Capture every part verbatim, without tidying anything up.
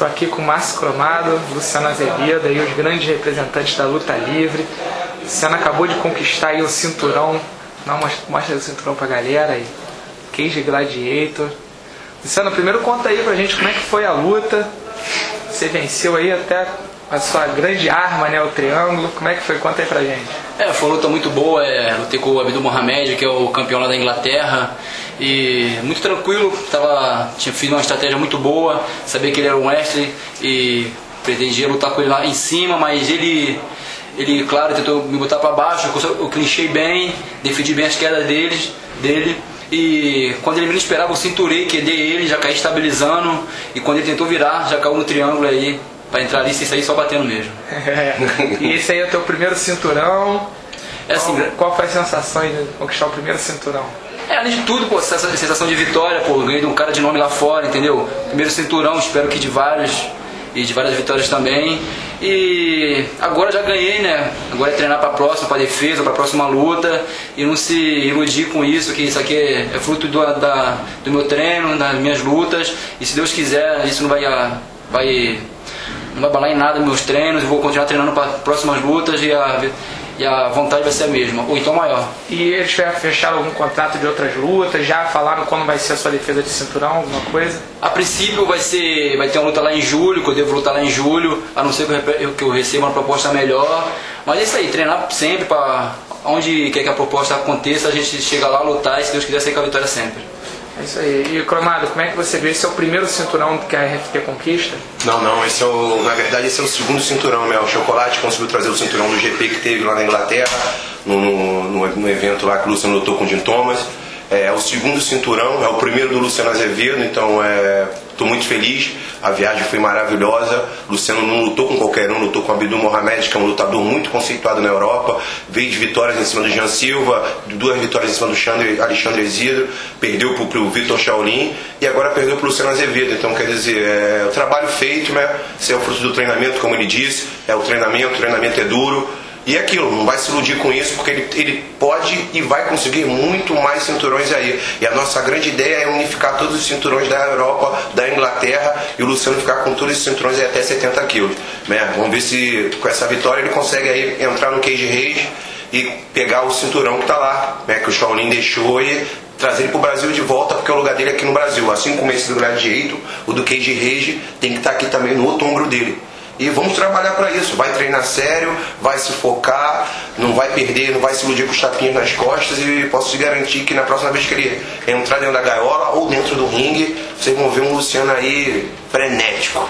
Estou aqui com o Márcio Cromado, Luciano Azevedo, aí, os grandes representantes da luta livre. O Luciano acabou de conquistar aí o cinturão. Não, mostra o cinturão pra galera aí. Cage Gladiator. Luciano, primeiro conta aí pra gente como é que foi a luta. Você venceu aí até a sua grande arma, né, o triângulo. Como é que foi? Conta aí pra gente. É, foi uma luta muito boa. É, lutei com o Abdul Mohamed, que é o campeão lá da Inglaterra. E muito tranquilo, tava, tinha feito uma estratégia muito boa. Sabia que ele era um mestre e pretendia lutar com ele lá em cima, mas ele... Ele, claro, tentou me botar para baixo, eu clinchei bem, defendi bem as quedas deles, dele. E quando ele me esperava, eu cinturei, quedei ele, já caí estabilizando. E quando ele tentou virar, já caiu no triângulo aí, para entrar ali sem sair só batendo mesmo. É. E esse aí é o teu primeiro cinturão. É assim, qual, qual foi a sensação de conquistar o primeiro cinturão? É, além de tudo, pô, essa sensação de vitória, pô, ganhei de um cara de nome lá fora, entendeu? Primeiro cinturão, espero que de vários. E de várias vitórias também. E agora já ganhei, né? Agora é treinar para a próxima, para defesa, para a próxima luta. E não se iludir com isso, que isso aqui é, é fruto do, da, do meu treino, das minhas lutas. E se Deus quiser, isso não vai, vai, não vai abalar em nada meus treinos. Eu vou continuar treinando para próximas lutas e a, e a vontade vai ser a mesma, ou então maior. E eles fecharam algum contrato de outras lutas? Já falaram quando vai ser a sua defesa de cinturão, alguma coisa? A princípio vai, ser, vai ter uma luta lá em julho, que eu devo lutar lá em julho, a não ser que eu, que eu receba uma proposta melhor. Mas é isso aí, treinar sempre para onde quer que a proposta aconteça, a gente chega lá, lutar e se Deus quiser sair com a vitória sempre. É isso aí. E Cromado, como é que você vê? Esse é o primeiro cinturão que a R F T conquista? Não, não, esse é o, na verdade esse é o segundo cinturão, né? O Chocolate conseguiu trazer o cinturão do G P que teve lá na Inglaterra, no, no, no evento lá que o Luciano lutou com o Jim Thomas. É o segundo cinturão, é o primeiro do Luciano Azevedo, então estou é, muito feliz. A viagem foi maravilhosa. Luciano não lutou com qualquer um, lutou com o Abdul Mohamed, que é um lutador muito conceituado na Europa. Veio de vitórias em cima do Jean Silva, duas vitórias em cima do Xandre, Alexandre Isidro, perdeu para o Vitor Shaolin e agora perdeu para o Luciano Azevedo. Então, quer dizer, é o trabalho feito, né? Isso é o fruto do treinamento, como ele disse. É o treinamento, o treinamento é duro. E é aquilo, não vai se iludir com isso, porque ele, ele pode e vai conseguir muito mais cinturões aí. E a nossa grande ideia é unificar todos os cinturões da Europa, da Inglaterra, e o Luciano ficar com todos os cinturões aí até setenta quilos. Né? Vamos ver se com essa vitória ele consegue aí entrar no Cage Rage e pegar o cinturão que está lá, né? Que o Shaolin deixou, e trazer ele para o Brasil de volta, porque o lugar dele é aqui no Brasil. Assim como esse do Gladiator, o do Cage Rage tem que estar aqui também no outro ombro dele. E vamos trabalhar para isso, vai treinar sério, vai se focar, não vai perder, não vai se iludir com os tapinhos nas costas, e posso te garantir que na próxima vez que ele entrar dentro da gaiola ou dentro do ringue, vocês vão ver um Luciano aí frenético.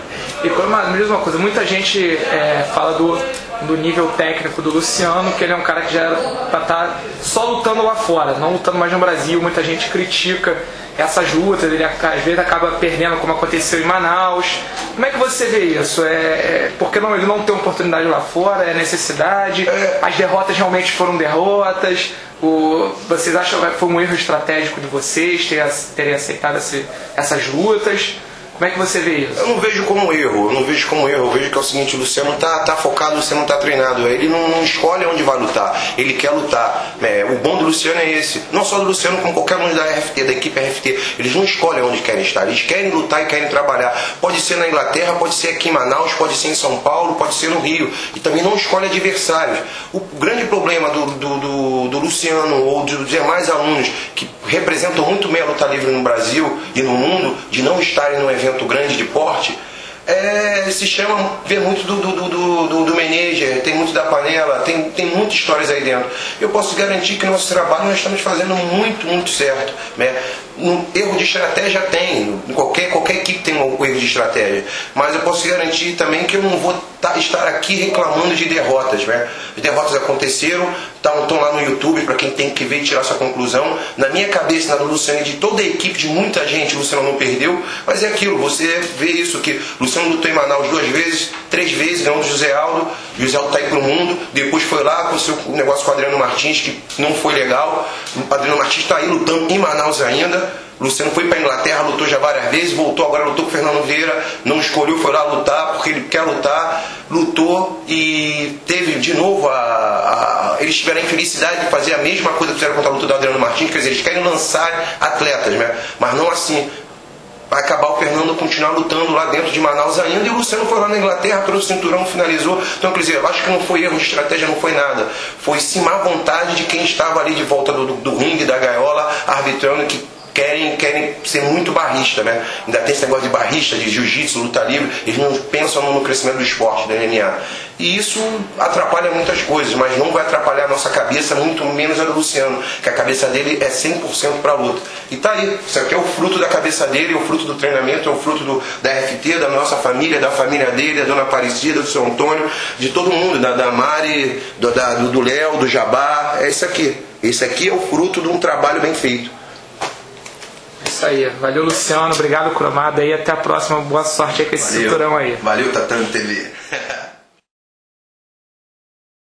E Cromado, me diz uma coisa, muita gente é, fala do, do nível técnico do Luciano, que ele é um cara que já era pra estar só lutando lá fora, não lutando mais no Brasil. Muita gente critica essas lutas, ele às vezes acaba perdendo, como aconteceu em Manaus. Como é que você vê isso? É, é, porque não, ele não tem oportunidade lá fora, é necessidade? As derrotas realmente foram derrotas? O, vocês acham que foi um erro estratégico de vocês terem, terem aceitado esse, essas lutas? Como é que você vê isso? Eu não vejo como erro, eu não vejo como erro, eu vejo que é o seguinte, o Luciano tá, tá focado, o Luciano tá treinado, ele não, não escolhe onde vai lutar, ele quer lutar. É, o bom do Luciano é esse, não só do Luciano, como qualquer um da R F T, da equipe R F T, eles não escolhem onde querem estar, eles querem lutar e querem trabalhar. Pode ser na Inglaterra, pode ser aqui em Manaus, pode ser em São Paulo, pode ser no Rio, e também não escolhe adversários. O grande problema do, do, do, do Luciano ou dos demais alunos que representam muito bem a luta livre no Brasil e no mundo, de não estarem num evento grande de porte, é, se chama, vê muito do, do, do, do, do manager, tem muito da panela, tem, tem muitas histórias aí dentro. Eu posso garantir que nosso trabalho nós estamos fazendo muito, muito certo. Né? Um erro de estratégia tem, qualquer, qualquer equipe tem um erro de estratégia, mas eu posso garantir também que eu não vou tá, estar aqui reclamando de derrotas. Né? As derrotas aconteceram, estão lá no YouTube para quem tem que ver e tirar sua conclusão. Na minha cabeça, na do Luciano e de toda a equipe, de muita gente, o Luciano não perdeu, mas é aquilo, você vê isso, que o Luciano lutou em Manaus duas vezes, três vezes, ganhou do José Aldo, José Aldo está aí pro mundo, depois foi lá com o seu negócio com o Adriano Martins, que não foi legal, o Adriano Martins está aí lutando em Manaus ainda. Luciano foi para a Inglaterra, lutou já várias vezes, voltou, agora lutou com o Fernando Vieira, não escolheu, foi lá lutar porque ele quer lutar, lutou e teve de novo a, a eles tiveram a infelicidade de fazer a mesma coisa que fizeram contra a luta do Adriano Martins, quer dizer, eles querem lançar atletas, né? Mas não assim. vai acabar o Fernando continuar lutando lá dentro de Manaus ainda, e o Luciano foi lá na Inglaterra, trouxe o cinturão, finalizou. Então, quer dizer, eu acho que não foi erro de estratégia, não foi nada. Foi sim má vontade de quem estava ali de volta do, do, do ringue, da gaiola, arbitrando, que querem, querem ser muito barrista, né? Ainda tem esse negócio de barrista, de jiu-jitsu, luta livre, eles não pensam no crescimento do esporte, do M M A. E isso atrapalha muitas coisas, mas não vai atrapalhar a nossa cabeça, muito menos a do Luciano, que a cabeça dele é cem por cento para a luta. E tá aí, isso aqui é o fruto da cabeça dele, é o fruto do treinamento, é o fruto do, da R F T, da nossa família, da família dele, da Dona Aparecida, do seu Antônio, de todo mundo, da, da Mari, do Léo, do Jabá, é isso aqui. Esse aqui é o fruto de um trabalho bem feito. Isso aí, valeu Luciano, obrigado Cromado aí, até a próxima, boa sorte aí com esse Valeu. cinturão aí. Valeu, Tatame T V.